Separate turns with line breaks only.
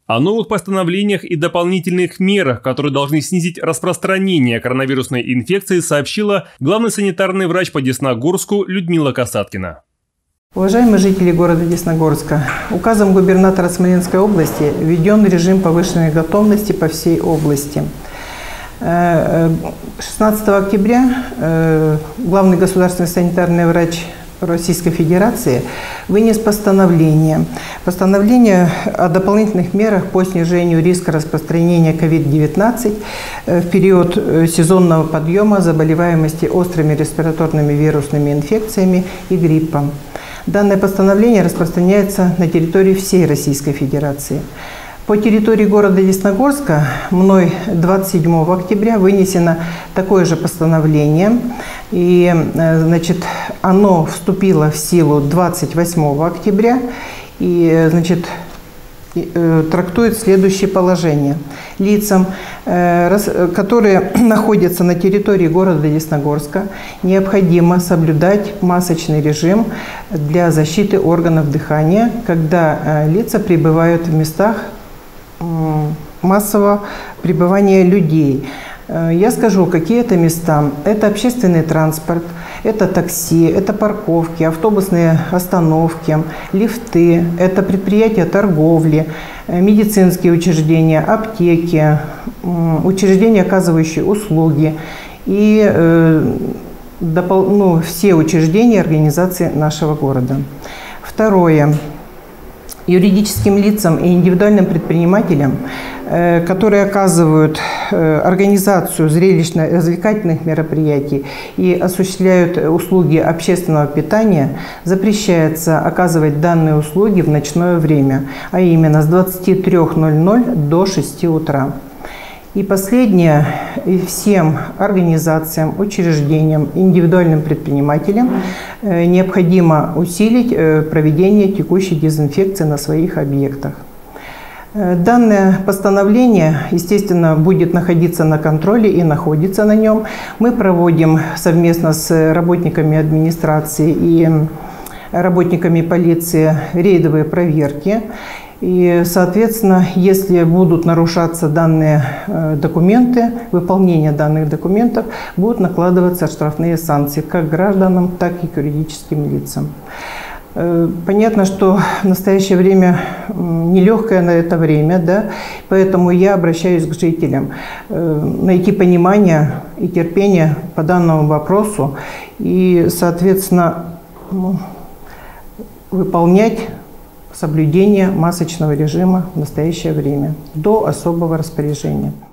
О новых постановлениях и дополнительных мерах, которые должны снизить распространение коронавирусной инфекции, сообщила главный санитарный врач по Десногорску Людмила Касаткина.
Уважаемые жители города Десногорска, указом губернатора Смоленской области введен режим повышенной готовности по всей области. 16 октября главный государственный санитарный врач Российской Федерации вынес постановление о дополнительных мерах по снижению риска распространения COVID-19 в период сезонного подъема заболеваемости острыми респираторными вирусными инфекциями и гриппом. Данное постановление распространяется на территории всей Российской Федерации. По территории города Десногорска мной 27 октября вынесено такое же постановление. И, оно вступило в силу 28 октября и, трактует следующее положение. Лицам, которые находятся на территории города Десногорска, необходимо соблюдать масочный режим для защиты органов дыхания, когда лица пребывают в местах массового пребывания людей. Я скажу, какие это места. Это общественный транспорт, это такси, это парковки, автобусные остановки, лифты, это предприятия торговли, медицинские учреждения, аптеки, учреждения, оказывающие услуги и все учреждения и организации нашего города. Второе. Юридическим лицам и индивидуальным предпринимателям, которые оказывают организацию зрелищно-развлекательных мероприятий и осуществляют услуги общественного питания, запрещается оказывать данные услуги в ночное время, а именно с 23:00 до 6 утра. И последнее, всем организациям, учреждениям, индивидуальным предпринимателям необходимо усилить проведение текущей дезинфекции на своих объектах. Данное постановление, естественно, будет находиться на контроле и находится на нем. Мы проводим совместно с работниками администрации и работниками полиции рейдовые проверки. И, соответственно, если будут нарушаться данные документы, выполнение данных документов, будут накладываться штрафные санкции как гражданам, так и к юридическим лицам. Понятно, что в настоящее время нелегкое на это время, да, поэтому я обращаюсь к жителям найти понимание и терпение по данному вопросу и, соответственно, выполнять соблюдение масочного режима в настоящее время до особого распоряжения.